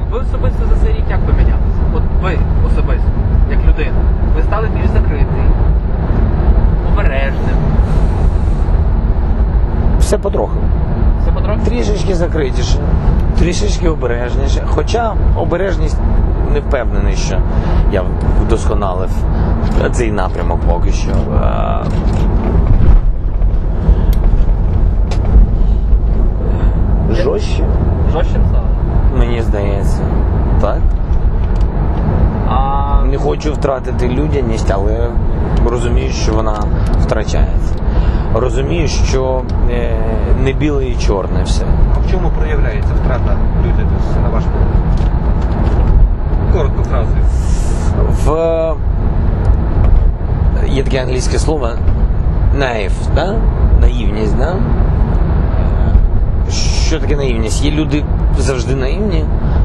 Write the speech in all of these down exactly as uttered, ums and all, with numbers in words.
ви особисто за цей рік як помінялися? От ви особисто, як людина, ви стали більш закритий, обережним. Все потроху. Все потроху? Трішечки закритіше, трішечки обережніше. Хоча обережність не впевнений, що я вдосконалив цей напрямок поки що. Жорстче? Жорстким стало? Мені здається. Так? А... Не хочу втратити людяність, але розумію, що вона втрачається. Розумію, що е, не біле і чорне все. А в чому проявляється втрата людяності, на ваш погляд? Коротко фразою. В... Є таке англійське слово наїв, да? Наївність, да? Що таке наївність? Є люди завжди наївні,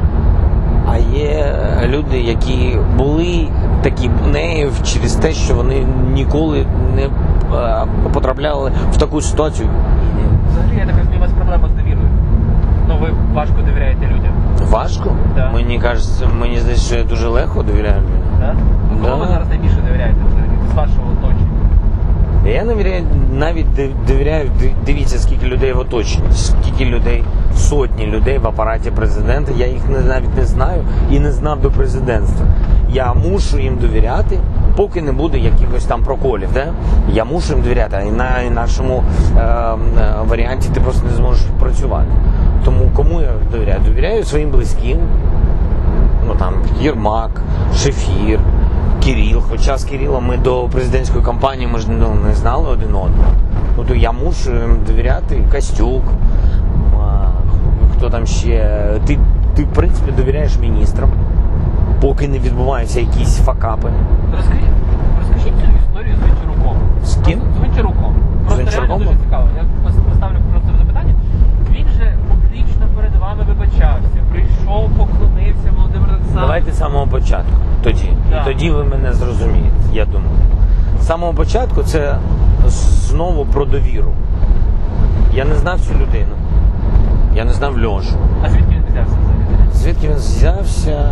а є люди, які були такі наїв через те, що вони ніколи не потрапляли в таку ситуацію. Взагалі, я так розумію, у вас проблема з довірою. Ну, ви важко довіряєте людям. Важко? Да. Мені кажеться, мені здається, що я дуже легко довіряю людям. Так? Да. Кому ви зараз найбільше довіряєте взагалі з вашого оточення? Я навіть, навіть довіряю, дивіться, скільки людей в оточенні, скільки людей, сотні людей в апараті президента, я їх навіть не знаю і не знав до президентства. Я мушу їм довіряти, поки не буде якихось там проколів, да? Я мушу їм довіряти, а на інакшому е- е- варіанті ти просто не зможеш працювати. Тому кому я довіряю? Довіряю своїм близьким, ну там Єрмак, Шефір, Кирил, хоча з Кирилом ми до президентської кампанії ми ж ну, не знали один одного. Ну, то я мушу їм довіряти. Костюк, а, хто там ще. Ти, ти, в принципі, довіряєш міністрам, поки не відбуваються якісь факапи. Розкажіть, розкажіть цю історію з Гончаруком. З ким? З Гончаруком. Просто Гончаруком? реально дуже цікаво. Я поставлю просто запитання. Він же публічно перед вами вибачався, прийшов, поклонився Володимир Олександрович. Давайте з самого початку. Тоді. Да. І тоді ви мене зрозумієте, я думаю. З самого початку це знову про довіру. Я не знав цю людину. Я не знав Льошу. А звідки він взявся взагалі? Звідки він взявся?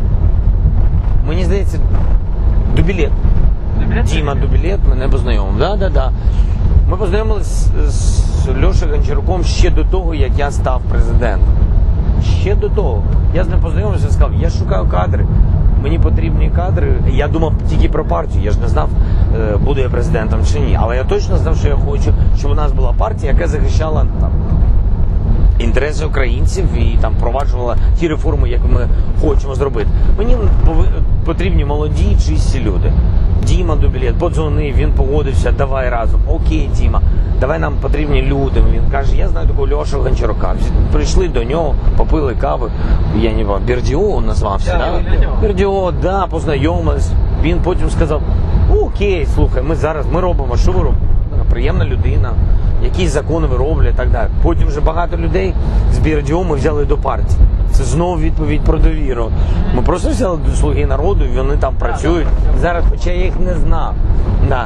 Мені здається, Дубілет. Дубілет? Діма Дубілет мене познайомив. Да, да, да. Ми познайомилися з, з Льошею Гончаруком ще до того, як я став президентом. Ще до того. Я з ним познайомився і сказав, я шукаю кадри. Мені потрібні кадри. Я думав тільки про партію. Я ж не знав, буду я президентом чи ні. Але я точно знав, що я хочу, щоб у нас була партія, яка захищала там інтереси українців і там впроваджувала ті реформи, які ми хочемо зробити. Мені потрібні молоді, чисті люди. Діма Дубілет подзвонив, він погодився, давай разом. Окей, Діма, давай нам потрібні люди. Він каже, я знаю такого Льошу Гончарука. Прийшли до нього, попили кави. Я не знаю, Бердіо назвався, да? Да? Бердіо, да, познайомились. Він потім сказав, окей, слухай, ми зараз, ми робимо, що ви робите? Приємна людина, якісь закони ви роблять і так далі. Потім вже багато людей з Бердіо ми взяли до партії. Це знову відповідь про довіру. Ми просто взяли до Слуги народу, і вони там працюють. Зараз, хоча я їх не знав. Да.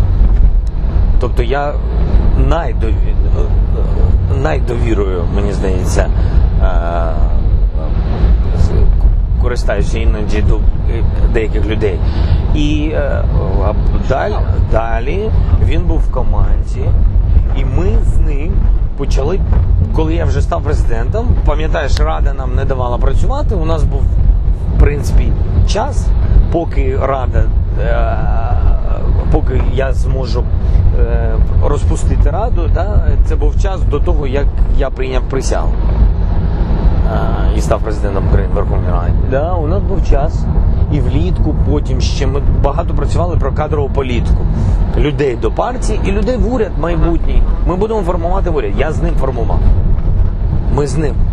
Тобто я найдові... найдовірою, мені здається, користаюся іноді до деяких людей. І далі, далі він був в команді, і ми з ним почали, коли я вже став президентом, пам'ятаєш, Рада нам не давала працювати, у нас був, в принципі, час, поки Рада, поки я зможу розпустити Раду, це був час до того, як я прийняв присягу і став президентом України в Верховній Раді. Да, у нас був час. І влітку, потім ще ми багато працювали про кадрову політику. Людей до партії і людей в уряд майбутній. Ми будемо формувати уряд. Я з ним формував. Ми з ним.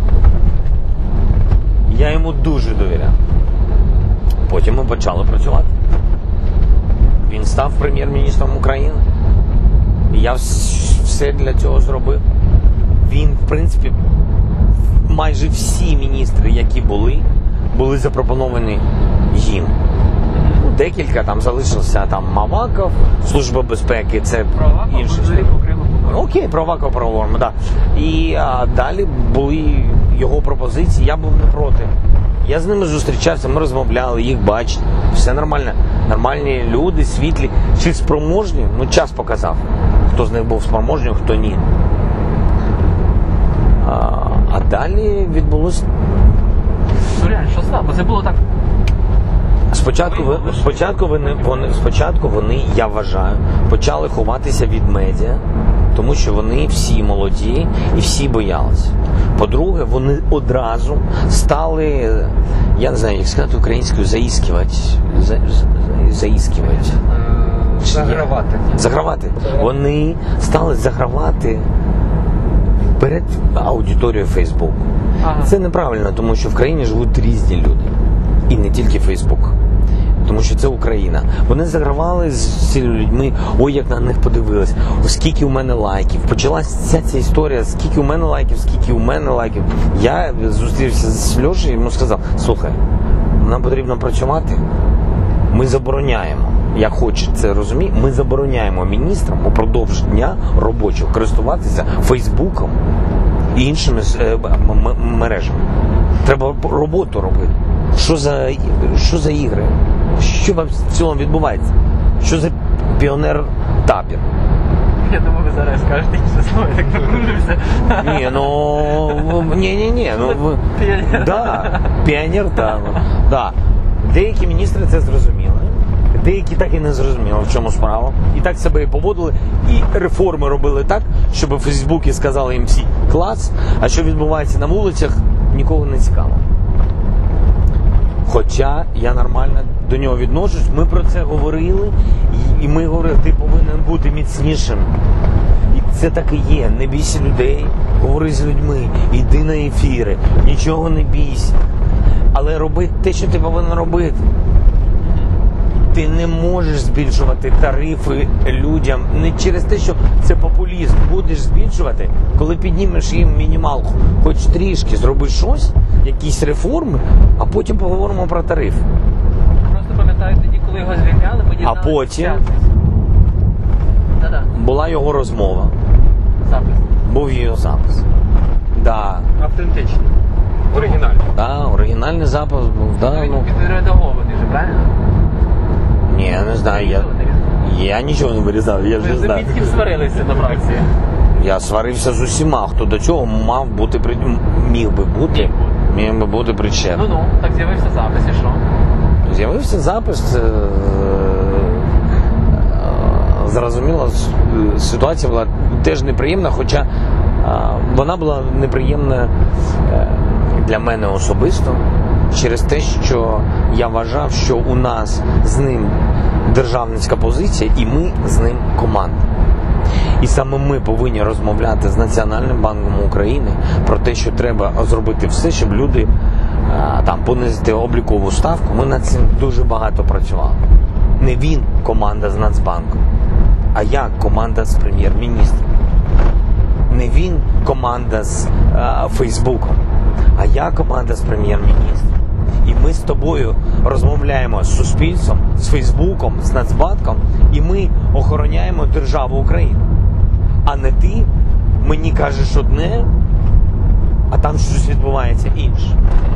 Я йому дуже довіряв. Потім ми почали працювати. Він став прем'єр-міністром України. І я все для цього зробив. Він, в принципі, майже всі міністри, які були, були запропоновані їм. Декілька там залишився там Маваков, Служба безпеки, це інше. Окей, про Авакова проговоримо, так. Да. І а, далі були його пропозиції, я був не проти. Я з ними зустрічався, ми розмовляли, їх бачить. Все нормально. Нормальні люди, світлі. Чи спроможні? Ну, час показав. Хто з них був спроможним, хто ні. А, а далі відбулося. Ну реально, що стало? Бо це було так. Спочатку, ви, спочатку, вони, вони, спочатку вони, я вважаю, почали ховатися від медіа, тому що вони всі молоді і всі боялися. По-друге, вони одразу стали, я не знаю, як сказати українською, заіскувати. За, за, заіскувати. Загравати. Загравати. Вони стали загравати перед аудиторією Фейсбуку. Ага. Це неправильно, тому що в країні живуть різні люди. І не тільки Фейсбук. Тому що це Україна. Вони загравали з цими людьми, ой, як на них подивились, о, скільки у мене лайків. Почалася ця, ця історія, скільки у мене лайків, скільки у мене лайків. Я зустрівся з Льошею і йому сказав, слухай, нам потрібно працювати, ми забороняємо, я хочу це розумію, ми забороняємо міністрам упродовж дня робочого користуватися Фейсбуком і іншими е, м- м- мережами. Треба роботу робити. Що за, що за ігри? Що в цілому відбувається? Що за піонер-табір? Я думаю, ви зараз скажете інше слово, я так напружився. Ні, ну... Ні-ні-ні. Ну, ви- Піонер. да, піонер-табір. Да. Деякі міністри це зрозуміли. Деякі так і не зрозуміли, в чому справа. І так себе і поводили. І реформи робили так, щоб у Фейсбуці сказали їм всі клас, а що відбувається на вулицях, нікого не цікаво. Хоча я нормально до нього відношусь, ми про це говорили, і ми говорили, ти повинен бути міцнішим. І це так і є. Не бійся людей, говори з людьми, йди на ефіри, нічого не бійся. Але роби те, що ти повинен робити. Ти не можеш збільшувати тарифи людям не через те, що це популізм. Будеш збільшувати, коли піднімеш їм мінімалку. Хоч трішки зроби щось, якісь реформи, а потім поговоримо про тариф. Просто пам'ятаю тоді, коли його звільняли, ми дізналися. А потім? Да-да, Була його розмова, запис. був її запис. Да, Автентичні. Оригінальні. да, оригінальний запис був. Да, Він ну, підредагований же, правильно? ні, я не знаю, я, я нічого не вирізав, я ж Ви не з знаю. Лебідським сварилися на фракції. Я сварився з усіма, хто до цього мав бути, при- міг би бути, міг би бути причетний. Ну-ну, так з'явився запис, і що? З'явився запис, е, е, зрозуміло, с- ситуація була теж неприємна, хоча е, вона була неприємна е, для мене особисто, через те, що я вважав, що у нас з ним державницька позиція і ми з ним команда. І саме ми повинні розмовляти з Національним банком України про те, що треба зробити все, щоб люди а, там понизити облікову ставку. Ми над цим дуже багато працювали. Не він команда з Нацбанком, а я команда з прем'єр-міністром. Не він команда з а, Фейсбуком, а я команда з прем'єр-міністром. І ми з тобою розмовляємо з суспільством, з Фейсбуком, з Нацбанком, і ми охороняємо державу України. А не ти мені кажеш одне, а там щось відбувається інше.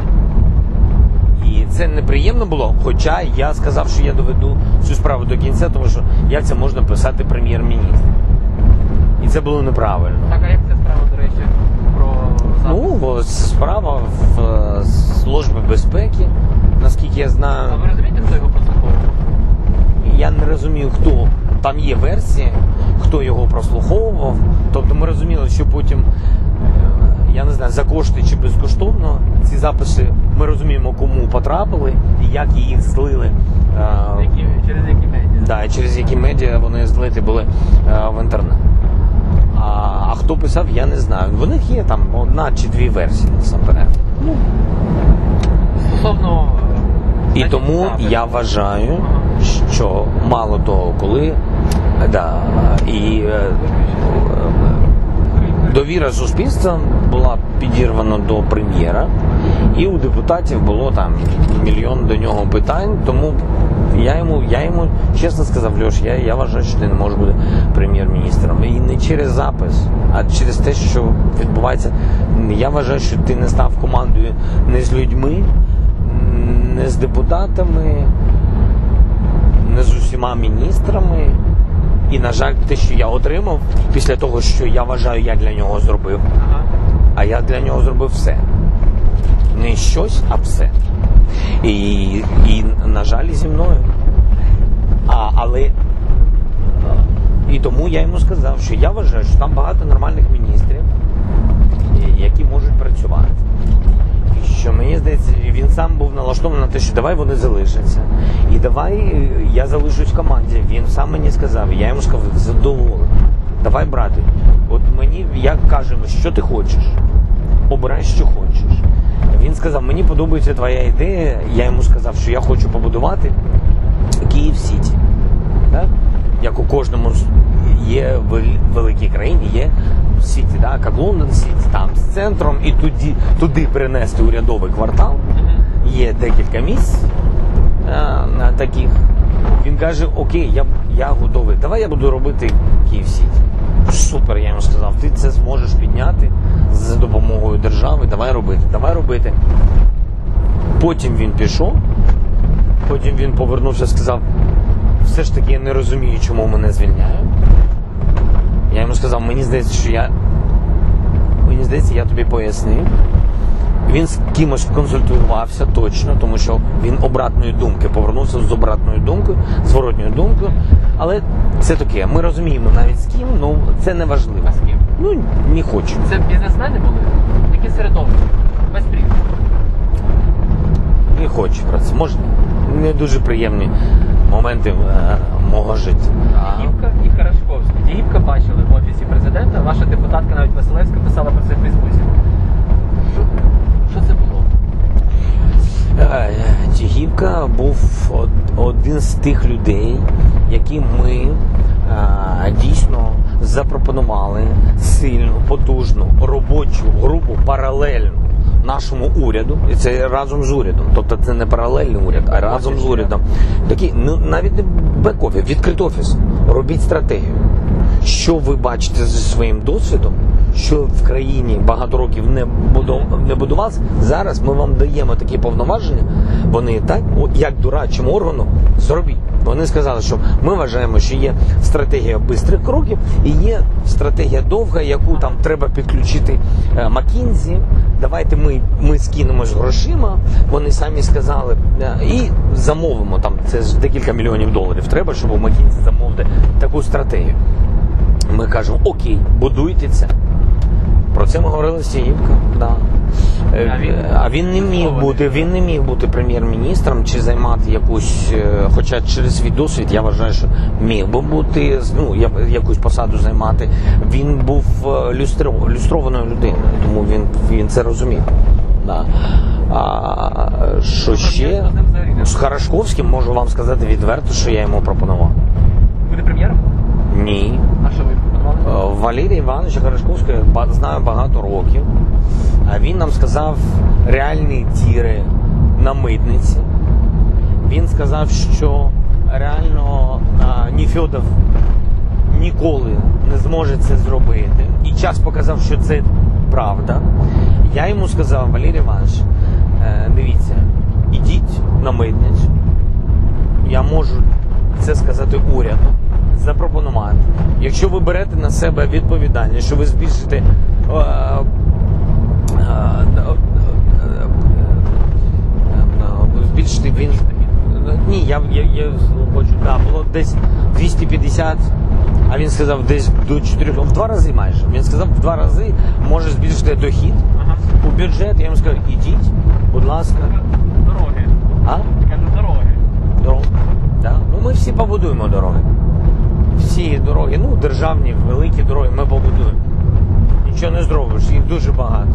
І це неприємно було, хоча я сказав, що я доведу цю справу до кінця, тому що як це можна писати прем'єр-міністру. І це було неправильно. Так, а як ця справа, до речі, про запис? Ну, бо справа в е, Службі безпеки, наскільки я знаю. А ви розумієте, хто його прослуховував? Я не розумію, хто. Там є версії, хто його прослуховував. Тобто ми розуміли, що потім, е, я не знаю, за кошти чи безкоштовно ці записи, ми розуміємо, кому потрапили і як їх злили. Е, Які, через які медіа? да, і через які медіа вони злиті були е, в інтернет. А, а хто писав, я не знаю. В них є там одна чи дві версії насамперед. Ну, Стосовно... е, і значить, тому запису. я вважаю, що мало того, коли да, і е, довіра суспільства була підірвана до прем'єра, і у депутатів було там мільйон до нього питань, тому я йому, я йому чесно сказав, Льош, я, я вважаю, що ти не можеш бути прем'єр-міністром. І не через запис, а через те, що відбувається. Я вважаю, що ти не став командою не з людьми, не з депутатами, не з усіма міністрами. І, на жаль, те, що я отримав після того, що я вважаю, я для нього зробив. Ага. А я для нього зробив все. Не щось, а все. І, і на жаль, зі мною. А, але і тому я йому сказав, що я вважаю, що там багато нормальних міністрів, які можуть працювати. І що мені здається, він сам був налаштований на те, що давай вони залишаться. І давай я залишусь в команді. Він сам мені сказав, я йому сказав, задоволений. Давай, брати, от мені, як кажемо, що ти хочеш, обирай, що хочеш. Він сказав, мені подобається твоя ідея. Я йому сказав, що я хочу побудувати Київ-Сіті. Так? Як у кожному є в великій країні, є Сіті, так? Як Лондон Сіті, там з центром, і туди, туди перенести урядовий квартал. Є декілька місць а, на таких. Він каже, окей, я, я готовий, давай я буду робити Київ-Сіті. Супер, я йому сказав, ти це зможеш підняти за допомогою держави, давай робити, давай робити. Потім він пішов, потім він повернувся і сказав, все ж таки я не розумію, чому мене звільняють. Я йому сказав, мені здається, що я, мені здається, я тобі пояснив. Він з кимось консультувався точно, тому що він обратної думки, повернувся з обратною думкою, зворотньою думкою. Але це таке, ми розуміємо навіть з ким, ну це не важливо. А з ким? Ну, не хочу. Це бізнесмени були? Які середовище? Без прів. Не хочу про це. Може, не дуже приємні моменти е, мого життя. Дігіпка і Харашковський. Дігіпка бачили в офісі президента, ваша депутатка навіть Василевська писала про це в Фейсбуці. Що, що це було? Тігіпка був один з тих людей, яким ми а, дійсно запропонували сильну, потужну робочу групу паралельну нашому уряду, і це разом з урядом, тобто це не паралельний уряд, а разом з урядом. Такі, ну навіть не бек-офіс, відкритий офіс. Робіть стратегію. Що ви бачите зі своїм досвідом, що в країні багато років не не будувалося, зараз ми вам даємо такі повноваження, вони так, як дорадчому органу, зробіть. Вони сказали, що ми вважаємо, що є стратегія бистрих кроків і є стратегія довга, яку там треба підключити Маккінзі. Давайте ми, ми скинемось грошима, вони самі сказали, і замовимо, там це ж декілька мільйонів доларів треба, щоб у Маккінзі замовити таку стратегію. Ми кажемо, окей, будуйте це. Про це ми говорили з Тігіпка, да. А він, а він не міг бути, він не міг бути прем'єр-міністром чи займати якусь, хоча через свій досвід я вважаю, що міг би бути, ну, якусь посаду займати. Він був люстро, люстрованою людиною, тому він, він це розумів. Да. А що ще? З Харашковським можу вам сказати відверто, що я йому пропонував. Буде прем'єром? Ні. А що ви пропонували? Валерія Івановича Харашковського я знаю багато років. А він нам сказав реальні тіри на митниці. Він сказав, що реально Нефьодов ніколи не зможе це зробити. І час показав, що це правда. Я йому сказав, Валерій Іванович, дивіться, ідіть на митницю. Я можу це сказати уряду, запропонувати. Якщо ви берете на себе відповідальність, що ви збільшите е, е, збільшити він. Ні, я, я, я хочу, да, було десь двісті п'ятдесят, а він сказав десь до чотирьох, в два рази майже. Він сказав, в два рази може збільшити дохід Ага. у бюджет. Я йому сказав, ідіть, будь ласка. Дороги. А? Кажу, дороги. Дороги. Да? Ну, ми всі побудуємо дороги. Всі дороги, ну, державні, великі дороги ми побудуємо. Нічого не зробиш, їх дуже багато.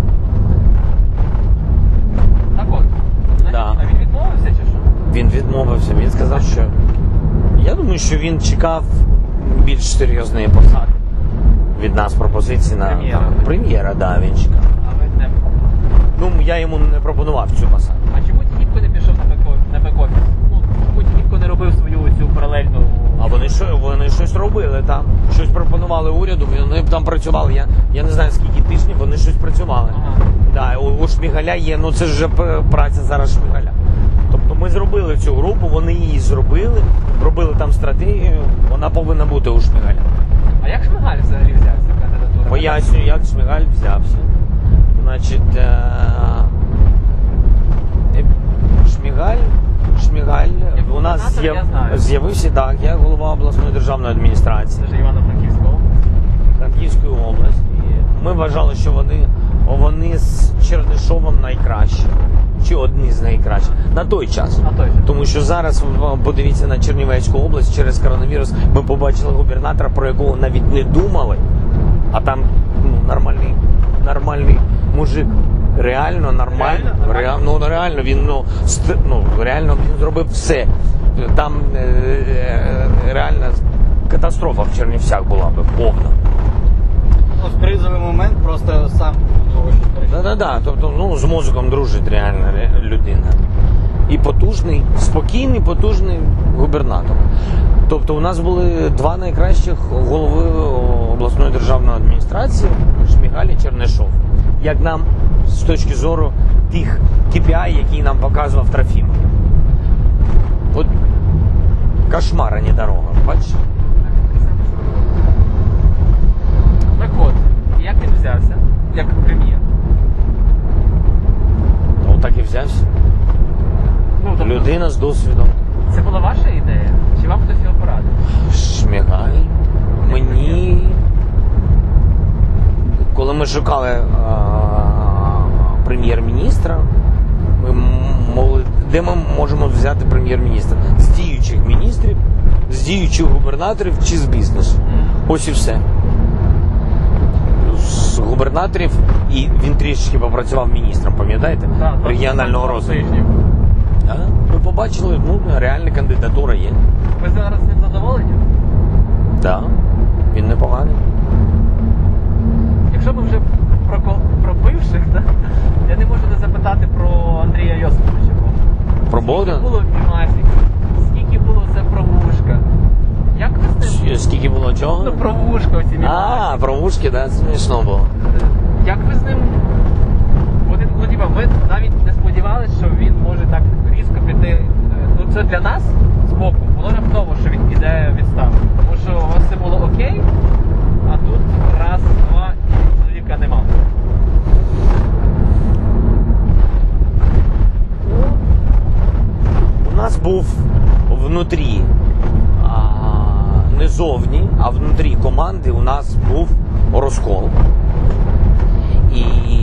Так от. Значить, Да. А він відмовився чи що? Він відмовився, він сказав, що я думаю, що він чекав більш серйозної посади від нас пропозиції на Прем'єра. там, прем'єра, да, він чекав. А ви не. Ну, я йому не пропонував цю посаду. А чому Тігіпко не пішов на бек-офіс? На бек-офіс? Ну, чому Тігіпко не робив свою цю паралельну... А вони що, вони щось робили там, щось пропонували уряду, вони там працювали, я, я не знаю скільки тижнів, вони щось працювали. Ага. Да, у, у Шмигаля є, ну це ж вже п- праця зараз Шмигаля. Тобто Ми зробили цю групу, вони її зробили, робили там стратегію, вона повинна бути у Шмигаля. А як Шмигаль взагалі взявся кандидатуру? Пояснюю, як Шмигаль взявся. Значить, е, е, Шмигаль, Шмигаль Як у нас губернатор, з'яв- я знаю. з'явився так, як голова обласної державної адміністрації Це ж Івано-Франківського. Франківської області. Ми вважали, що вони, вони з Чернишовим найкращі. Чи одні з найкращих. На той час. На той час. Тому що зараз, подивіться на Чернівецьку область, через коронавірус ми побачили губернатора, про якого навіть не думали. А там ну, нормальний, нормальний мужик. Реально нормально. Реально? Реально, ну, реально він ну, ст, ну, реально він зробив все. Там е, е, реально катастрофа в Чернівцях була би повна. Ну, в кризовий момент просто сам того, що перейшов. Да-да-да, тобто ну, з мозоком дружить реально ре- людина. І потужний, спокійний, потужний губернатор. Тобто у нас були два найкращих голови обласної державної адміністрації Шмигаль і Чернишов. Як нам з точки зору тих кей пі ай, які нам показував Трофімов. От кошмар, а не дорога, бачиш? Так от, як він взявся, як прем'єр? Ну так і взявся. Ну, тобто, Людина з досвідом. це була ваша ідея? Чи вам хтось його порадив? Шмигаль. Мені, коли ми шукали а, прем'єр-міністра, ми мовили, де ми можемо взяти прем'єр-міністра? З діючих міністрів, з діючих губернаторів чи з бізнесу. Ось і все. З губернаторів, і він трішки попрацював міністром, пам'ятаєте? Так, Регіонального так, розвитку. тижнів. А? Ми побачили, ну, реальна кандидатура є. Ви зараз ним задоволені? Так, він непоганий. Якщо ми вже про, ко- про бивших, да, я не можу не запитати про Андрія Йосиповича. Про Скільки Богдана? було мімасиків, скільки було це про вушка. Як ви з ним? Скільки було чого? Ну, про вушка оці А, мімасики. про вушки, да, смішно було. Як ви з ним? Вони, ну, типа, ми навіть не сподівалися, що він може так різко піти. Е, Ну, це для нас з боку було раптово, що він піде в відставку. Тому що у вас все було окей, а тут раз, два, і чоловіка нема. У нас був внутрі, а, не зовні, а внутрі команди у нас був розкол. І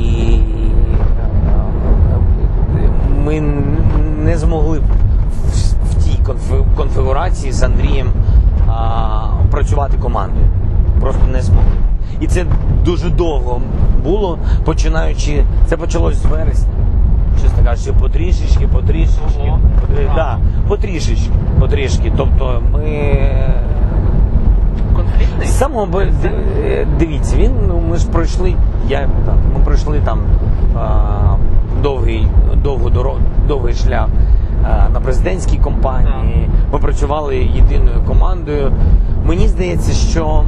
ми не змогли в, в тій конфи- конфігурації з Андрієм а, працювати командою. Просто не змогли. І це дуже довго було, починаючи, це почалось з вересня. Чесно кажучи, потрішечки, потрішечки. Ого. Е, Да, потрішечки, потрішки. Тобто ми Конфліктний? з самого бо- д- е, дивіться, він ну, ми ж пройшли. Я так, ми пройшли там а, довгий, довгу дорогу, довгий шлях а, на президентській кампанії. Ми працювали єдиною командою. Мені здається, що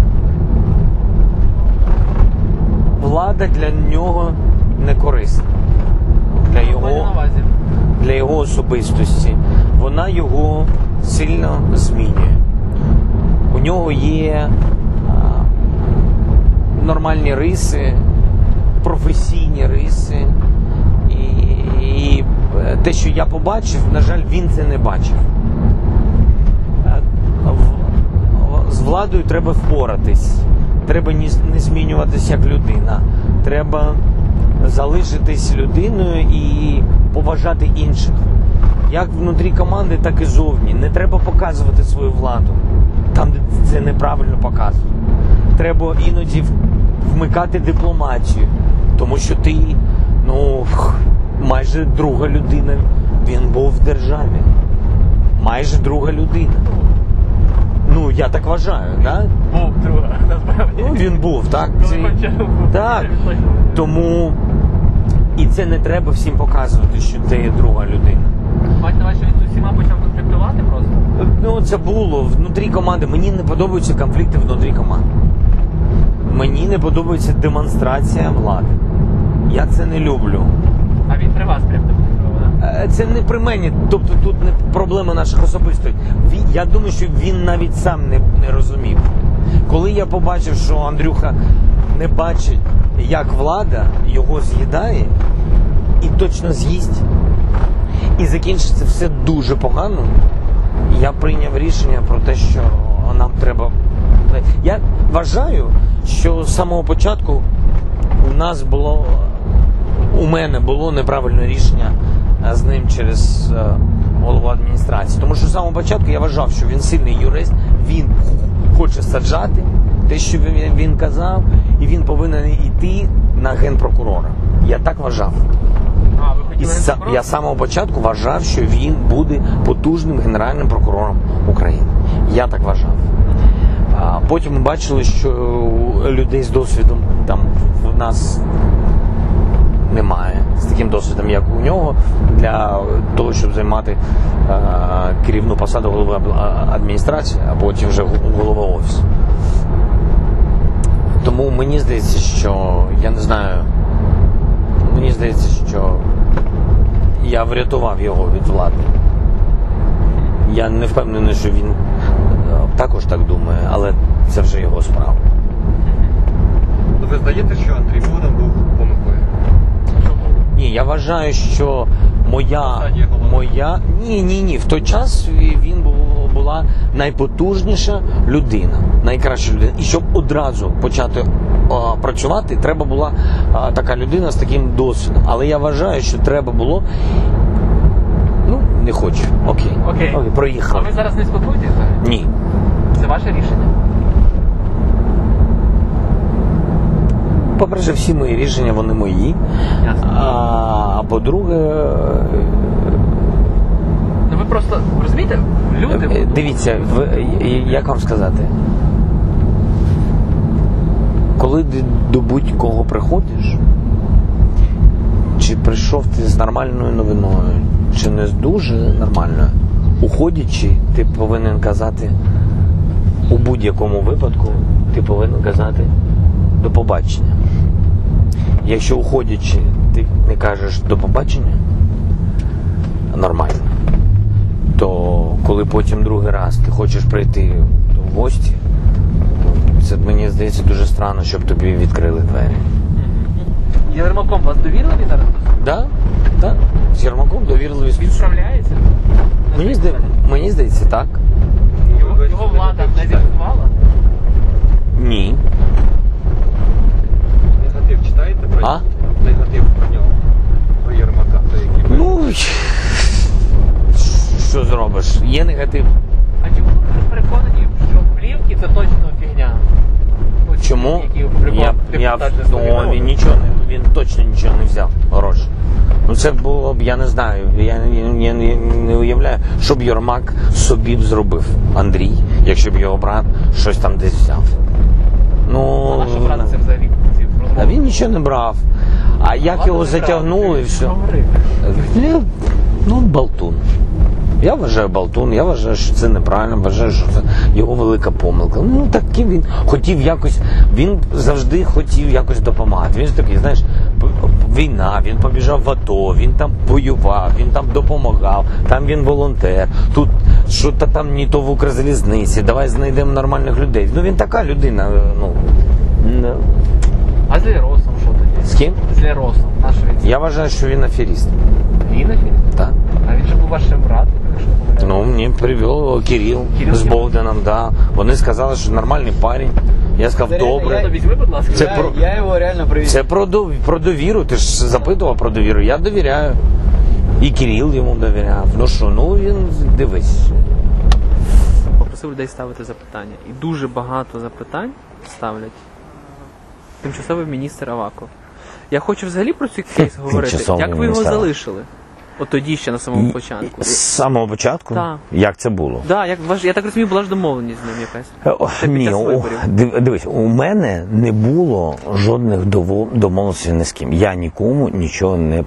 влада для нього не корисна. Для Маю його, на увазі. для його особистості. Вона його сильно змінює. У нього є а, нормальні риси, професійні риси. І, і те, що я побачив, на жаль, він це не бачив. Е, в- З владою треба впоратись. Треба ні- не змінюватись як людина. Треба залишитись людиною і поважати інших. Як внутрі команди, так і зовні. Не треба показувати свою владу. Там, де це неправильно показує. Треба іноді в- вмикати дипломатію. Тому що ти, ну, майже друга людина. Він був в державі. Майже друга людина. Ну, я так вважаю, так? Да? Був друга, насправді. Ну, він був, так? Коли Це- почав, був. Так. Він точно був. Тому і це не треба всім показувати, що ти є друга людина. Маєте на увазі, що він з усіма почав конфліктувати просто? Ну, це було внутрі команди. Мені не подобаються конфлікти внутрі команди. Мені не подобається демонстрація влади. Я це не люблю. А він при вас прям демонстрував, так? е, це не при мені, тобто тут не проблема наших особистих. Він- Я думаю, що він навіть сам не, не розумів. Коли я побачив, що Андрюха не бачить, як влада його з'їдає, і точно з'їсть, і закінчиться все дуже погано, я прийняв рішення про те, що нам треба. Я вважаю, що з самого початку у нас було, у мене було неправильне рішення з ним через е, голову адміністрації. Тому що з самого початку я вважав, що він сильний юрист, він хоче саджати те, що він, він казав, і він повинен йти на генпрокурора. Я так вважав. А, ви І хотіли са- генпрокурора? я з самого початку вважав, що він буде потужним генеральним прокурором України. Я так вважав. А потім ми бачили, що людей з досвідом там в нас немає. З таким досвідом, як у нього, для того, щоб займати е, керівну посаду голови ад- адміністрації, а потім вже голови офісу. Тому мені здається, що я не знаю. Мені здається, що я врятував його від влади. Я не впевнений, що він е, також так думає, але це вже його справа. Ну ви здаєте, що Андрій Богдан був помилкою? Ні, я вважаю, що моя, Посаді голови. моя ні, ні, ні. В той час він був, була найпотужніша людина, найкраща людина. І щоб одразу почати а, працювати, треба була а, така людина з таким досвідом. Але я вважаю, що треба було. Ну, не хочу. Окей. Окей. Окей, А проїхали. ви зараз не спілкуєтеся? Ні. Це ваше рішення? По-перше, всі мої рішення, вони мої. Ясно. А, а по-друге, Ну ви просто, розумієте, люди... Е, Дивіться, ви, як вам сказати, коли ти до будь-кого приходиш, чи прийшов ти з нормальною новиною, чи не з дуже нормальною, уходячи, ти повинен казати, у будь-якому випадку, ти повинен казати до побачення. Якщо уходячи, ти не кажеш до побачення, нормально, то коли потім другий раз ти хочеш прийти в гості, то це, мені здається, дуже странно, щоб тобі відкрили двері. Єрмаком вас довірили зараз? Так, так, з Єрмаком довірливі. Він справляється? Мені, зда... мені здається, так. Його, Ви його весь влада негатив не читаєте? зіпсувала? Ні. Негатив читаєте про А? нього? Негатив про нього. Про Єрмака, про який ви- Ну, що зробиш? Є негатив. А чому ви переконані, що плівки це точно фігня? Оці, Чому? які прикол- Я, я, депутати ну, слухали. він нічого не, він точно нічого не взяв гроші. Ну це було б, я не знаю, я, я, я не уявляю, що б Єрмак собі б зробив, Андрій, якщо б його брат щось там десь взяв. Ну, А наша брата це взагалі ці розмови? а він нічого не брав. А як Влада його не брала. затягнули, і все. Говори. Я, ну, болтун. Я вважаю болтун, я вважаю, що це неправильно, вважаю, що це його велика помилка. Ну, таким він хотів якось, він завжди хотів якось допомагати. Він ж такий, знаєш, п- війна, він побіжав в АТО, він там воював, він там допомагав, там він волонтер, тут що то там не то в Укрзалізниці, давай знайдемо нормальних людей. Ну, він така людина, ну, не- А з Леросом що тоді? з ким? З Леросом, наш він. Я вважаю, що він аферіст. Він аферіст? Так. А він же був вашим братом, якщо не помиляюсь. Ну, мені привів Кирил, Кирил з Богданом, да. Вони сказали, що нормальний парень. Я сказав, Це реально, добре. Ну, візьми, будь ласка. Це я, про- я його реально привіз. Це про, дов- про довіру. Ти ж запитував про довіру. Я довіряю. І Кирил йому довіряв. Ну що, ну він дивись. Попросив людей ставити запитання. І дуже багато запитань ставлять тимчасовий міністр Аваков. Я хочу взагалі про цей кейс говорити. Тимчасовий Як ви його міністр. залишили? От тоді ще на самому початку. З самого початку? Так. Як це було? Да, як ваш, я так розумію, була ж домовленість з ним якась. Е, о, Це під Ні, час о, виборів. див- дивись, у мене не було жодних дово- домовленостей ні з ким. Я нікому нічого не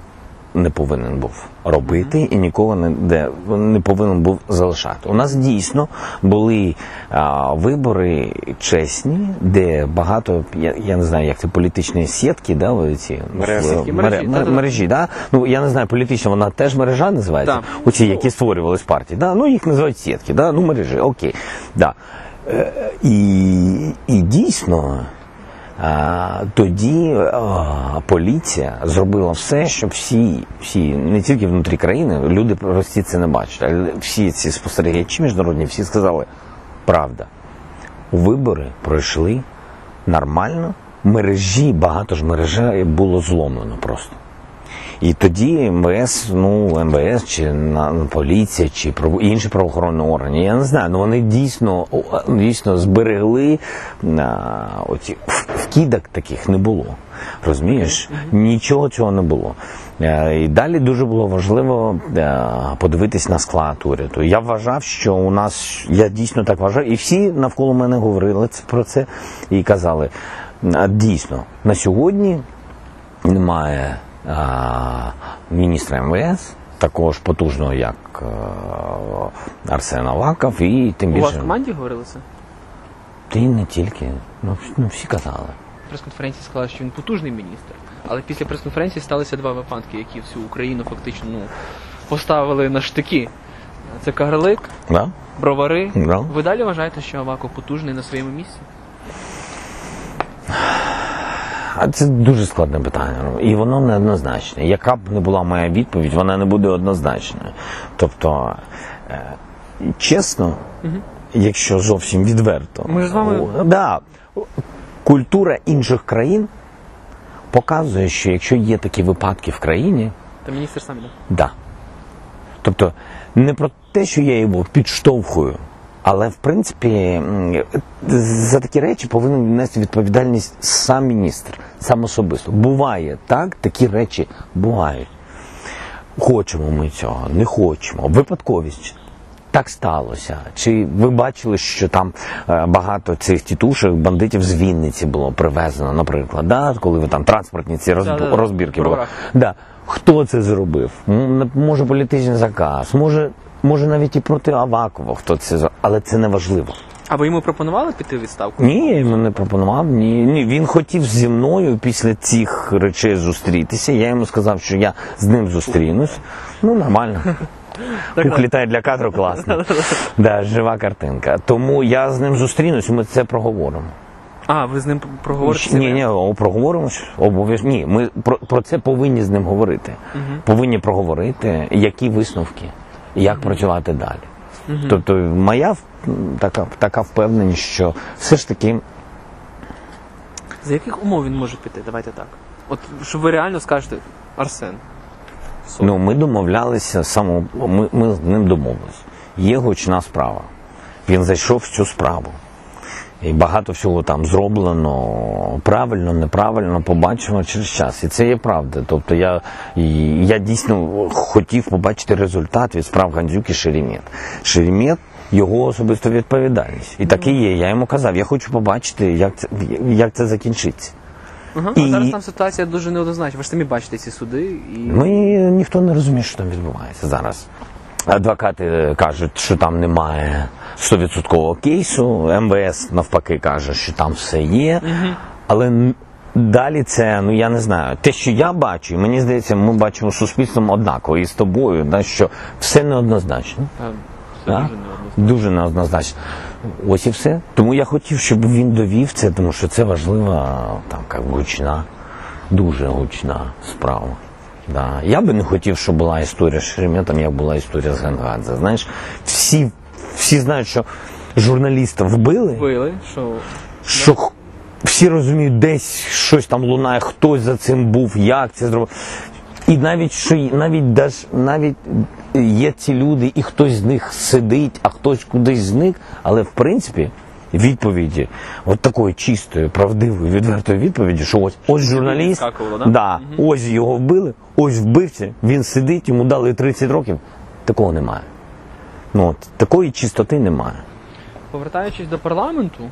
не повинен був робити і нікого не, де, не повинен був залишати. У нас дійсно були а, вибори чесні, де багато, я, я не знаю, як це політичні сітки, да, ці, Мережі. мережі, Мережі, мережі, мережі, да? Ну, я не знаю, політична вона теж мережа називається, Так. оці, які створювались партії, да? Ну, їх називають сітки, да? Ну, мережі, окей, да. Е, і, і дійсно, А, тоді а, поліція зробила все, щоб всі, всі, не тільки внутрі країни, люди прості це не бачать, але всі ці спостерігачі міжнародні, всі сказали, правда, вибори пройшли нормально, мережі, багато ж мережа було зломлено просто. І тоді МВС, ну, МВС, чи на, поліція, чи право, інші правоохоронні органи, я не знаю, але вони дійсно, дійсно зберегли, а, оці, вкидок таких не було, розумієш? Нічого цього не було. А, і далі дуже було важливо а, подивитись на склад уряду. Я вважав, що у нас, я дійсно так вважав, і всі навколо мене говорили про це і казали, а, дійсно, на сьогодні немає А, міністра МВС, такого ж потужного, як а, Арсен Аваков, і тим У вас більше... в команді говорили це? Та й не тільки, ну, ну всі казали. Прес-конференції сказали, що він потужний міністр, але після прес-конференції сталися два випадки, які всю Україну фактично ну, поставили на штики. Це Кагарлик, Да? Бровари. Да. Ви далі вважаєте, що Аваков потужний на своєму місці? А це дуже складне питання. Ну, і воно неоднозначне. Яка б не була моя відповідь, вона не буде однозначною. Тобто, е, чесно, угу. якщо зовсім відверто, ми ж з вами... о, да, культура інших країн показує, що якщо є такі випадки в країні, то міністр сам іде. Да. Тобто, не про те, що я його підштовхую, але, в принципі, за такі речі повинен нести відповідальність сам міністр, сам особисто. Буває так, такі речі бувають. Хочемо ми цього, не хочемо. Випадковість. Так сталося. Чи ви бачили, що там е, багато цих тітушек, бандитів з Вінниці було привезено, наприклад, да? Коли ви там транспортні ці розб... да, да, розбірки були. да. Да. Хто це зробив? М, Може політичний заказ, може, може навіть і проти Авакова хто це зробив, але це не важливо. А ви йому пропонували піти у відставку? Ні, я йому не пропонував. Ні, ні. Він хотів зі мною після цих речей зустрітися. Я йому сказав, що я з ним зустрінусь. Ну, нормально. Пух літає для кадру, класно. Да, жива картинка. Тому я з ним зустрінусь, ми це проговоримо. А, ви з ним проговорите? Ні, ні, проговоримо. Обов'язково. Ні, ми про, про це повинні з ним говорити. Угу. Повинні проговорити, які висновки, і як угу. працювати далі. Угу. Тобто моя така, така впевненість, що все ж таки... За яких умов він може піти? Давайте так. От, щоб ви реально скажете, Арсен. Сон. Ну, ми домовлялися, само, ми, ми з ним домовилися. Є гучна справа. Він зайшов в цю справу. І багато всього там зроблено правильно, неправильно, побачимо через час. І це є правда. Тобто я, я дійсно хотів побачити результат від справ Гандзюк і Шеремет. Шеремет – його особиста відповідальність. І так і є. Я йому казав, я хочу побачити, як це, як це закінчиться. Ага, і... А зараз там ситуація дуже неоднозначна. Ви ж самі бачите ці суди. І... Ми, ніхто не розуміє, що там відбувається зараз. Адвокати кажуть, що там немає сто відсотків кейсу, МВС навпаки каже, що там все є, угу. але далі це, ну я не знаю, те, що я бачу, і мені здається, ми бачимо суспільством однаково і з тобою, да, що все неоднозначно. А, все да? дуже неоднозначно. Дуже неоднозначно. Ось і все. Тому я хотів, щоб він довів це, тому що це важлива, там, як гучна, дуже гучна справа. Да. Я би не хотів, щоб була історія з Шереметом, як була історія з Гангадзе. Знаєш, всі, всі знають, що журналіста вбили, Вбили, що... що да. Всі розуміють, десь щось там лунає, хтось за цим був, як це зробив. І навіть, що навіть, навіть є ці люди, і хтось з них сидить, а хтось кудись зник, але в принципі відповіді, от такої чистої, правдивої, відвертої відповіді, що ось, ось журналіст, да? Да, угу. ось його вбили, ось вбивця, він сидить, йому дали тридцять років, такого немає. Ну, от, такої чистоти немає. Повертаючись до парламенту,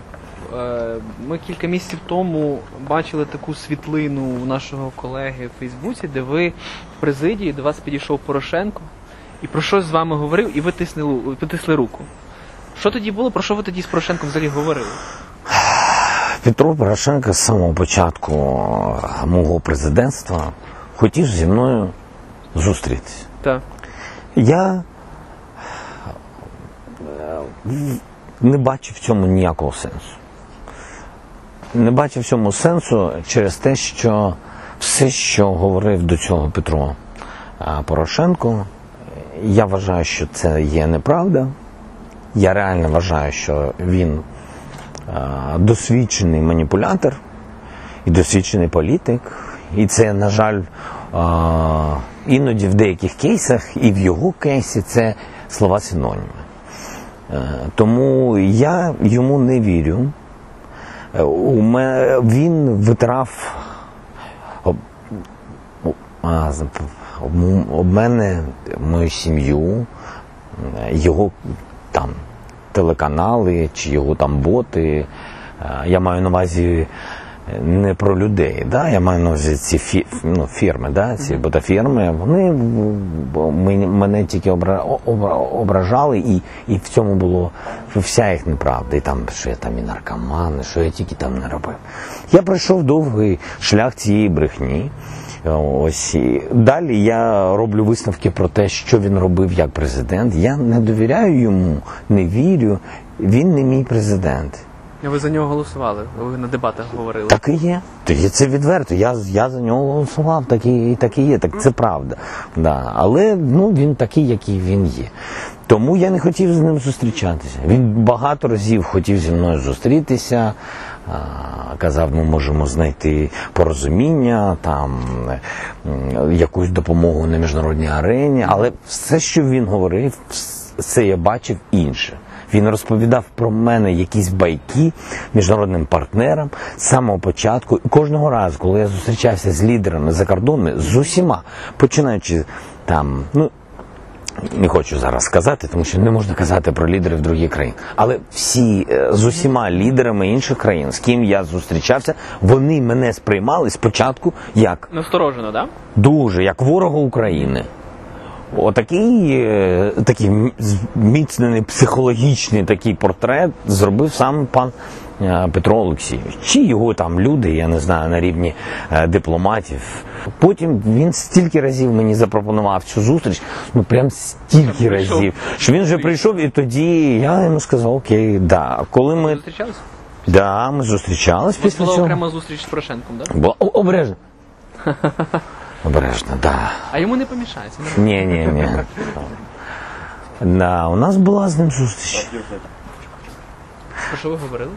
Е, Ми кілька місяців тому бачили таку світлину у нашого колеги в Фейсбуці, де ви в президії, до вас підійшов Порошенко і про щось з вами говорив, і ви тиснули, потисли руку. Що тоді було? Про що ви тоді з Порошенком взагалі говорили? Петро Порошенко з самого початку мого президентства хотів зі мною зустрітися. Так. Я не бачив в цьому ніякого сенсу. Не бачив в цьому сенсу через те, що все, що говорив до цього Петро Порошенко, я вважаю, що це є неправда. Я реально вважаю, що він досвідчений маніпулятор і досвідчений політик. І це, на жаль, іноді в деяких кейсах, і в його кейсі, це слова синоніми. Тому я йому не вірю. Він витирав об, об мене, мою сім'ю, його там телеканали чи його там боти. Я маю на увазі не про людей, да? Я маю на увазі ці фі, ну, фірми, да? Ці ботафірми, вони мене тільки обра, обра, ображали, і, і в цьому було вся їх неправда. І там, що я там і наркоман, що я тільки там не робив. Я пройшов довгий шлях цієї брехні. Ось, і далі я роблю висновки про те, що він робив як президент. Я не довіряю йому, не вірю. Він не мій президент. Ви за нього голосували, ви на дебатах говорили. Так і є. Тоді це відверто. Я, я за нього голосував, так і, так і є, так це правда. Да. Але ну, він такий, який він є. Тому я не хотів з ним зустрічатися. Він багато разів хотів зі мною зустрітися, казав, ми можемо знайти порозуміння, там, якусь допомогу на міжнародній арені, але все, що він говорив, це я бачив інше. Він розповідав про мене якісь байки міжнародним партнерам з самого початку. І кожного разу, коли я зустрічався з лідерами закордонними, з усіма, починаючи там, ну, не хочу зараз сказати, тому що не можна казати про лідерів других країн. Але всі, з усіма лідерами інших країн, з ким я зустрічався, вони мене сприймали спочатку як... Насторожено, так? Да? Дуже, як ворога України. Отакий такий зміцнений психологічний такий портрет зробив сам пан Петро Олексійович. Чи його там люди, я не знаю, на рівні дипломатів. Потім він стільки разів мені запропонував цю зустріч, ну прям стільки разів, що він вже прийшов, і тоді я йому сказав, окей, да. Коли ми... Зустрічались? Да, ми зустрічались після цього. Була окрема зустріч з Порошенком, так? Да? Була обережно. Обережно, так. Да. А йому не помішається? Ні, ні, ні. Да, у нас була з ним зустріч. Про що ви говорили?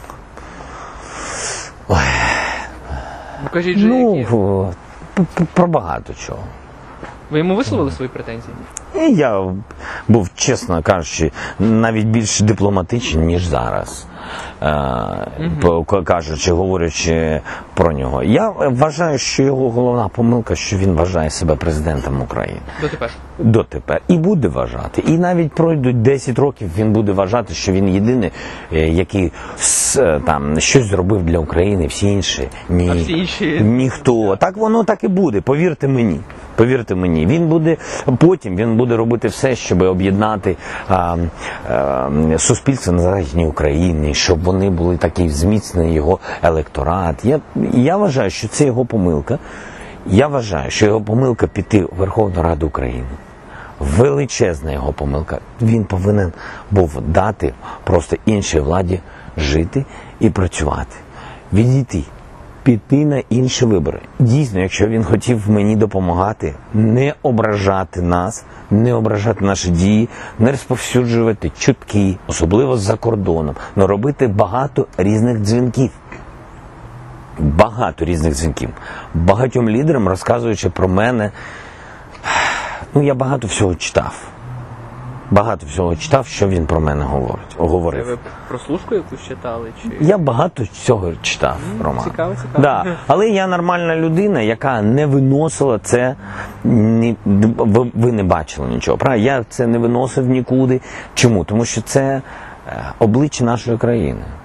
Ой. Ну, кажіть же, ну, які? Про багато чого. Ви йому висловили свої претензії? І я був, чесно кажучи, навіть більш дипломатичний, ніж зараз. Угу. Кажучи, говорячи про нього. Я вважаю, що його головна помилка, що він вважає себе президентом України. Дотепер? Дотепер. І буде вважати. І навіть пройдуть десять років, він буде вважати, що він єдиний, який там щось зробив для України, всі інші ні. А всі інші? Ніхто. Так воно так і буде, повірте мені. Повірте мені, він буде, потім він буде робити все, щоб об'єднати а, а, суспільство на Західній Україні, щоб вони були такий зміцнений його електорат. Я, я вважаю, що це його помилка. Я вважаю, що його помилка піти в Верховну Раду України. Величезна його помилка. Він повинен був дати просто іншій владі жити і працювати. Відійти. Піти на інші вибори. Дійсно, якщо він хотів мені допомагати, не ображати нас, не ображати наші дії, не розповсюджувати чутки, особливо за кордоном, але робити багато різних дзвінків. Багато різних дзвінків. Багатьом лідерам, розказуючи про мене, ну, я багато всього читав. Багато всього читав, що він про мене говорить, говорив. Ви прослушку якусь читали? Чи... Я багато цього читав, mm, Роман. Цікаво, цікаво. Да. Але я нормальна людина, яка не виносила це, ні, ви, ви не бачили нічого, правда? Я це не виносив нікуди. Чому? Тому що це обличчя нашої країни.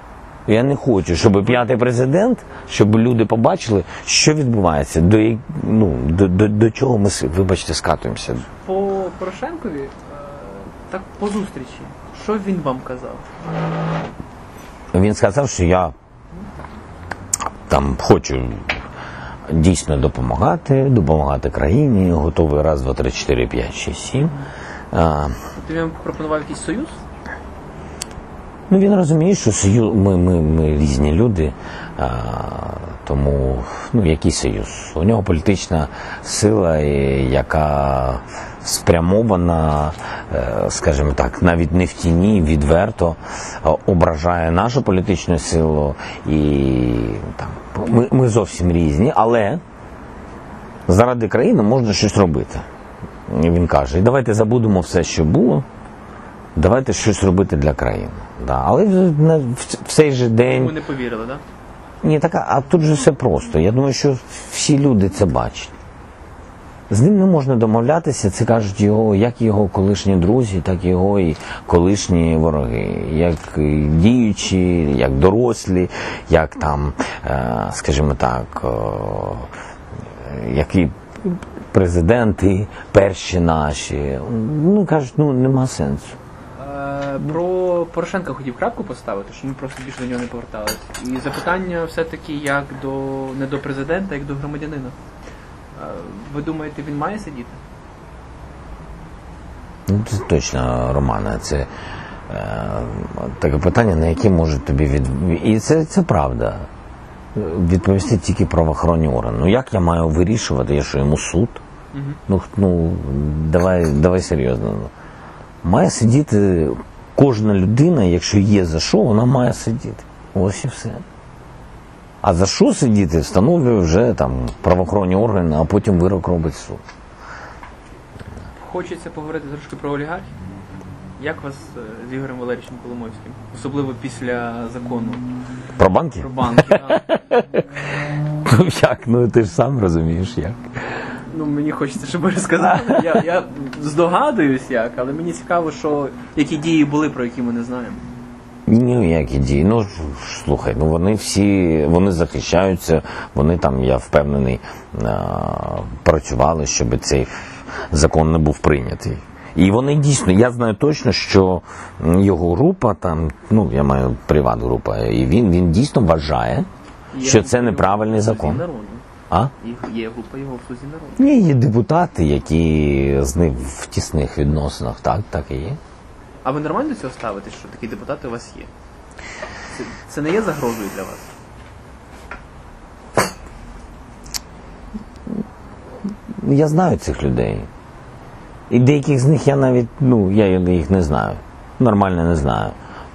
Я не хочу, щоб п'ятий президент, щоб люди побачили, що відбувається, до, я- ну, до, до, до чого ми, с- вибачте, скатуємося. По Порошенкові, е, так по зустрічі, що він вам казав? Він сказав, що я там хочу дійсно допомагати, допомагати країні, готовий раз, два, три, чотири, п'ять, шість, сім. А, Ти він пропонував якийсь союз? ну, він розуміє, що союз, ми, ми, ми різні люди, а, тому ну, який союз? У нього політична сила, і яка спрямована, е, скажімо так, навіть не в тіні, відверто е, ображає нашу політичну силу. І там, ми, ми зовсім різні, але заради країни можна щось робити. І він каже, давайте забудемо все, що було, давайте щось робити для країни. Да. Але в, на- в, в цей же день... Ви не повірили, так? Ні, така, а тут же все просто. Я думаю, що всі люди це бачать. З ним не можна домовлятися, це кажуть його, як його колишні друзі, так і його і колишні вороги. Як і діючі, як дорослі, як там, е, скажімо так, е, які президенти перші наші. Ну, кажуть, ну, нема сенсу. Е, Про Порошенка хотів крапку поставити, що ми просто більше до нього не поверталися. І запитання все-таки як до не до президента, як до громадянина. Е, Ви думаєте, він має сидіти? Ну, це точно, Романе, це е, таке питання, на яке можуть тобі від... І це, це правда. Відповісти тільки правоохоронні органи. Ну, як я маю вирішувати, я що, йому суд? Угу. Ну, ну давай, давай серйозно. Має сидіти кожна людина, якщо є за що, вона має сидіти. Ось і все. А за що сидіти, встановлює вже там правоохоронні органи, а потім вирок робить суд. Хочеться поговорити трошки про олігархів. Як вас е, з Ігорем Валерійовичем Коломойським? Особливо після закону Про банки? про банки. да. Ну як? Ну ти ж сам розумієш, як. Ну, мені хочеться, щоб ви розказали. Я, я здогадуюсь як, але мені цікаво, що які дії були, про які ми не знаємо. Ні, які дії. Ну, ж, слухай, ну вони всі, вони захищаються, вони там, я впевнений, а, працювали, щоб цей закон не був прийнятий. І вони дійсно, я знаю точно, що його група там, ну, я маю приват-група, і він, він дійсно вважає, Є що група це його неправильний в «Слузі закон. народу». А? І Є група його в «Слузі народу». Ні, є депутати, які з ним в тісних відносинах, так, так і є. А ви нормально до цього ставитесь, що такі депутати у вас є? Це, це не є загрозою для вас? Я знаю цих людей. І деяких з них я навіть, ну, я їх не знаю. Нормально не знаю.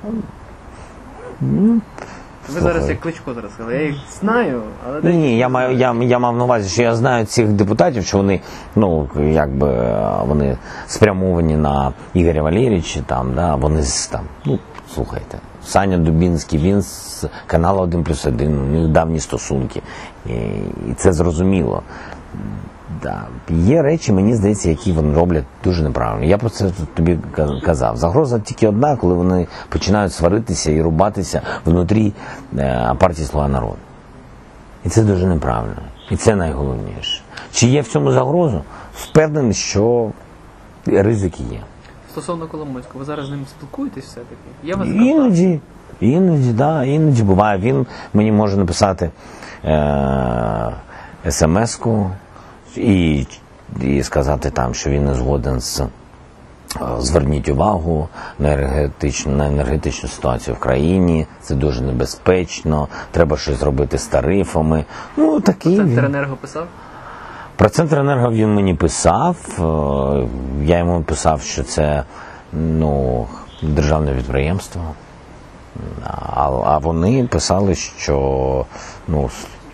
Ви зараз як Кличко зараз сказали, я їх знаю, але Ні, деякі ні, я не маю, знаю. я, я мав на увазі, що я знаю цих депутатів, що вони, ну, якби, вони спрямовані на Ігоря Валерійовича, там, да, вони з, там, ну, слухайте, Саня Дубінський, він з каналу один плюс один, у них давні стосунки, і, і це зрозуміло. Да. Є речі, мені здається, які вони роблять дуже неправильно. Я про це тобі казав. Загроза тільки одна, коли вони починають сваритися і рубатися внутрі е, партії «Слуга народу». І це дуже неправильно. І це найголовніше. Чи є в цьому загроза? Впевнений, що ризики є. Стосовно Коломойського, ви зараз з ним спілкуєтесь все-таки? Є у вас контакт? Іноді, іноді, да, іноді буває. Він мені може написати е, смс-ку, І, і сказати там, що він не згоден з зверніть увагу на енергетичну, на енергетичну ситуацію в країні, це дуже небезпечно, треба щось зробити з тарифами. Ну, такий він. Центренерго писав? Про Центренерго він мені писав, е, я йому писав, що це, ну, державне підприємство, а, а вони писали, що, ну,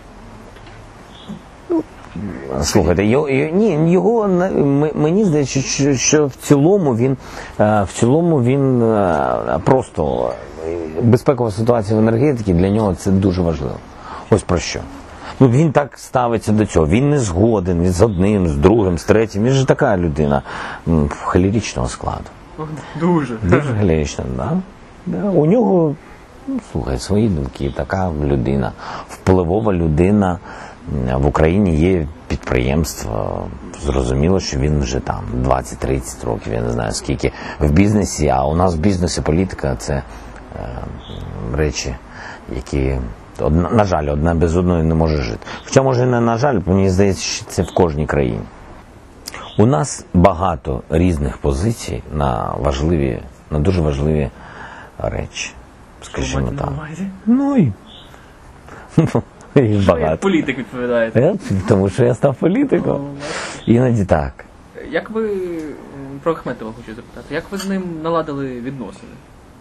слухайте, його, ні, його м- мені здається, що, що в цілому він е, в цілому він е, просто безпекова ситуація в енергетиці для нього це дуже важливо. Ось про що. Ну він так ставиться до цього. Він не згоден ні з одним, з другим, з третім. Він же така людина м, холеричного складу. Дуже. Дуже холерична, да? Да. У нього Ну, слухай, свої думки, така людина. Впливова людина. В Україні є підприємства, зрозуміло, що він вже там двадцять-тридцять років, я не знаю скільки, в бізнесі, а у нас в бізнесі політика – це е, речі, які, одна, на жаль, одна без одної не може жити. Хоча, може, не на жаль, мені здається, що це в кожній країні. У нас багато різних позицій на важливі, на дуже важливі речі, скажімо так. Ну і... Їх Що як багато. політик відповідаєте? Е, Тому що я став політиком. Іноді так. Як ви, м, про Ахметова хочу запитати, як ви з ним наладили відносини?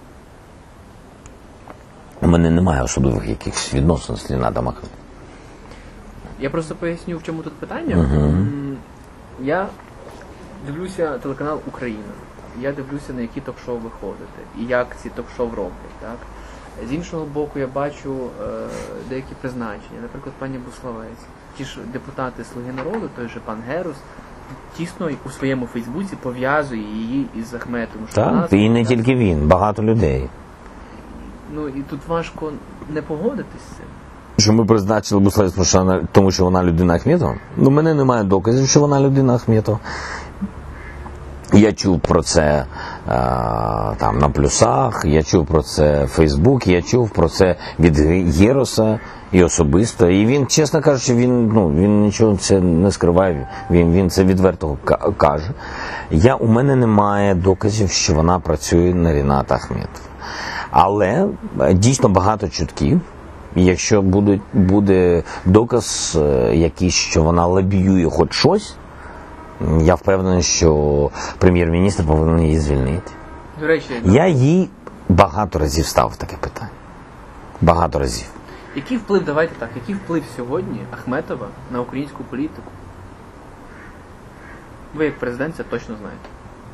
У мене немає особливих якихось відносин з Рінатом Ахметовим. Я просто поясню, в чому тут питання. М, Я дивлюся телеканал Україна. Я дивлюся, на які ток-шоу ви ходите, і як ці ток-шоу роблять, так? З іншого боку, я бачу е, деякі призначення, наприклад, пані Буславець. Ті ж депутати Слуги народу, той же пан Герус, тісно у своєму Фейсбуці пов'язує її із Ахметовим. що вона Так, і не співпрацює. тільки він, багато людей. Ну і тут важко не погодитись з цим. Що ми призначили Буславець, тому що вона людина Ахметова? Ну, в мене немає доказів, що вона людина Ахметова. Я чув про це е, там на плюсах, я чув про це в Фейсбуці, я чув про це від Героса і особисто. І він, чесно кажучи, він, ну, він нічого це не скриває, він, він це відверто ка- каже. Я, у мене немає доказів, що вона працює на Ріната Ахметова. Але е, дійсно багато чутків. І якщо буде, буде доказ е, якийсь, що вона лобіює хоч щось, я впевнений, що прем'єр-міністр повинен її звільнити. До речі, Я їй багато разів ставив таке питання. Багато разів. який вплив, давайте так, який вплив сьогодні Ахметова на українську політику? Ви як президент це точно знаєте.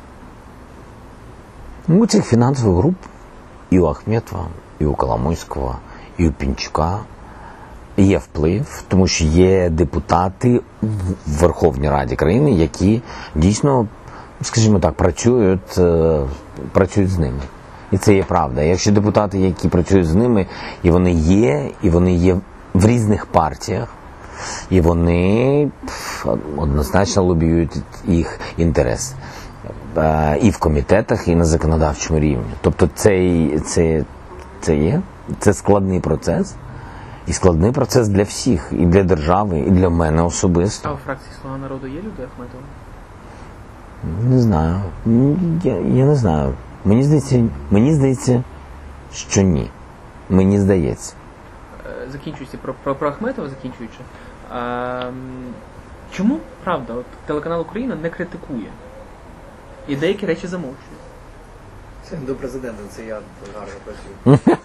Ну, у цих фінансових груп і у Ахметова, і у Коломойського, і у Пінчука є вплив, тому що є депутати в Верховній Раді країни, які дійсно, скажімо так, працюють, е, працюють з ними. І це є правда. Якщо депутати, які працюють з ними, і вони є, і вони є в різних партіях, і вони пф, однозначно лобіюють їх інтерес. Е, І в комітетах, і на законодавчому рівні. Тобто це, це, це є, це складний процес. І складний процес для всіх, і для держави, і для мене А особисто. у фракції Слуга народу є люди Ахметова? Не знаю. Я, я не знаю. Мені здається, мені здається, що ні. Мені здається. Е, Закінчуючи про, про, про Ахметова, закінчуючи. А, м, чому, правда, от телеканал Україна не критикує? І деякі речі замовчує. Це до президента, це я гарно працюю.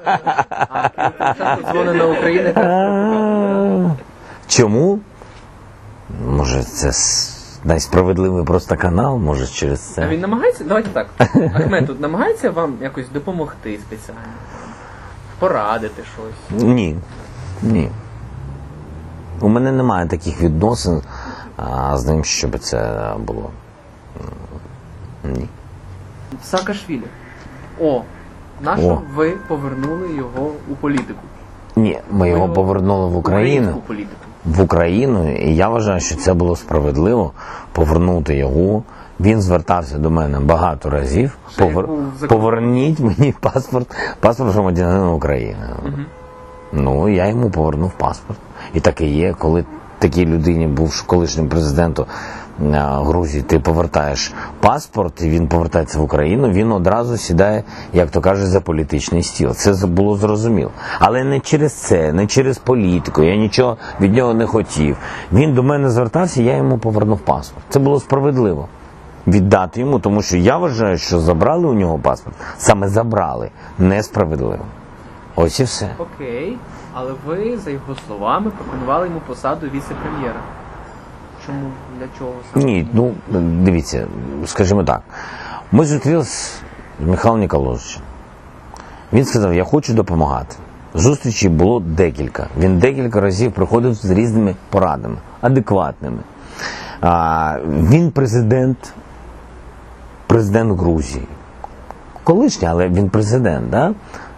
А дзвони на Україну. А, Чому? Може, це с- найсправедливий просто канал, може через А це. він намагається, давайте так, Ахмед тут намагається вам якось допомогти спеціально? Порадити щось? Ні. Ні. У мене немає таких відносин а, з ним, щоб це було. Ні. Саакашвілі. О, нащо О. ви повернули його у політику? Ні, ми його Ви повернули в Україну. Українську політику. В Україну, і я вважаю, що це було справедливо повернути його. Він звертався до мене багато разів. Ще як Повер... був закон. Поверніть мені паспорт, паспорт громадянина України. Ну, я йому повернув паспорт. І так і є, коли такій людині, був колишнім президентом а, Грузії, ти повертаєш паспорт, і він повертається в Україну, він одразу сідає, як то кажуть, за політичний стіл. Це було зрозуміло. Але не через це, не через політику, я нічого від нього не хотів. Він до мене звертався, я йому повернув паспорт. Це було справедливо віддати йому, тому що я вважаю, що забрали у нього паспорт, саме забрали, несправедливо. Ось і все. Окей, але ви, за його словами, пропонували йому посаду віце-прем'єра. Чому? Для чого саме? Ні, ну, дивіться, скажімо так. Ми зустрілися з Михайлом Ніколаєвичем. Він сказав, я хочу допомагати. Зустрічей було декілька. Він декілька разів приходив з різними порадами, адекватними. А, він президент, президент Грузії. Колишній, але він президент, да?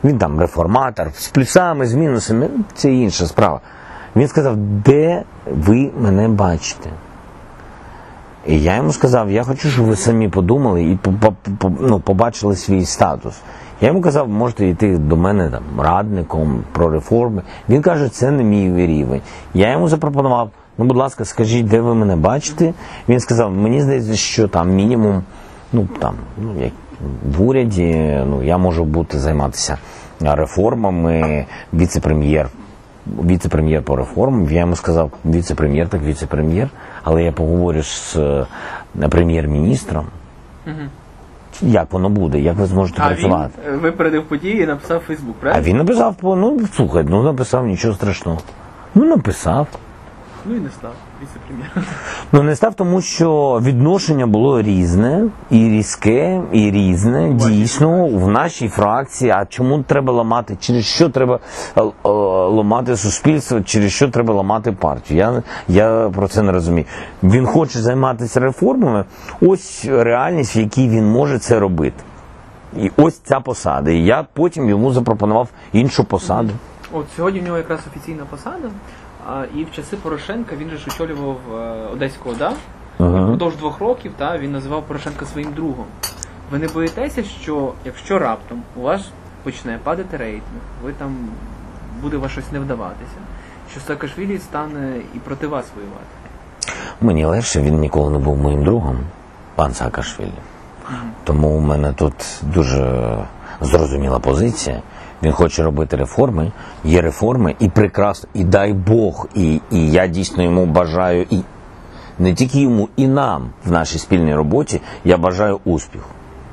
Він там реформатор, з плюсами, з мінусами, це інша справа. Він сказав, де ви мене бачите? І я йому сказав, я хочу, щоб ви самі подумали і ну, побачили свій статус. Я йому казав, можете йти до мене там, радником про реформи. Він каже, це не мій рівень. Я йому запропонував, ну, будь ласка, скажіть, де ви мене бачите? Він сказав, мені здається, що там мінімум, ну, там, ну, як в уряді, ну, я можу бути, займатися реформами, віце-прем'єр, віце-прем'єр по реформам. Я йому сказав, віце-прем'єр, так віце-прем'єр, але я поговорю з прем'єр-міністром. Угу. Як воно буде, як ви зможете а працювати. Він випередив події і написав в Фейсбук, правильно? А він написав, ну, слухай, ну, написав, нічого страшного. Ну, написав. Ну і не став віце-прем'єром. Ну, не став, тому що відношення було різне, і різке, і різне, дійсно, в нашій фракції. А чому треба ламати, через що треба ламати суспільство, через що треба ламати партію? Я, я про це не розумію. Він хоче займатися реформами, ось реальність, в якій він може це робити. І ось ця посада. І я потім йому запропонував іншу посаду. От сьогодні в нього якраз офіційна посада. А, і в часи Порошенка він же ж очолював е, Одеську ОДА. Uh-huh. Впродовж двох років та, він називав Порошенка своїм другом. Ви не боїтеся, що якщо раптом у вас почне падати рейтинг, ви там буде вас щось не вдаватися, що Саакашвілі стане і проти вас воювати? Мені легше, він ніколи не був моїм другом, пан Саакашвілі. Uh-huh. Тому у мене тут дуже зрозуміла позиція. Він хоче робити реформи, є реформи, і прекрасно, і дай Бог, і, і я дійсно йому бажаю, і не тільки йому, і нам в нашій спільній роботі, я бажаю успіху.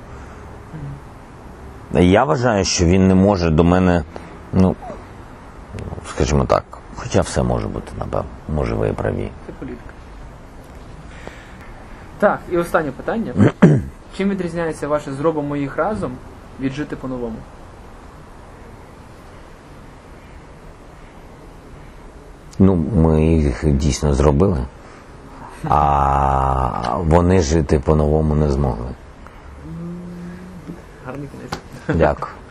Я вважаю, що він не може до мене, ну, скажімо так, хоча все може бути, напевно, може ви і праві. Це політика. Так, і останнє питання. Чим відрізняється ваше «зробимо їх разом» від «жити по-новому»? Ну, ми їх дійсно зробили, а вони жити по-новому не змогли. Гарний кінець. Дякую.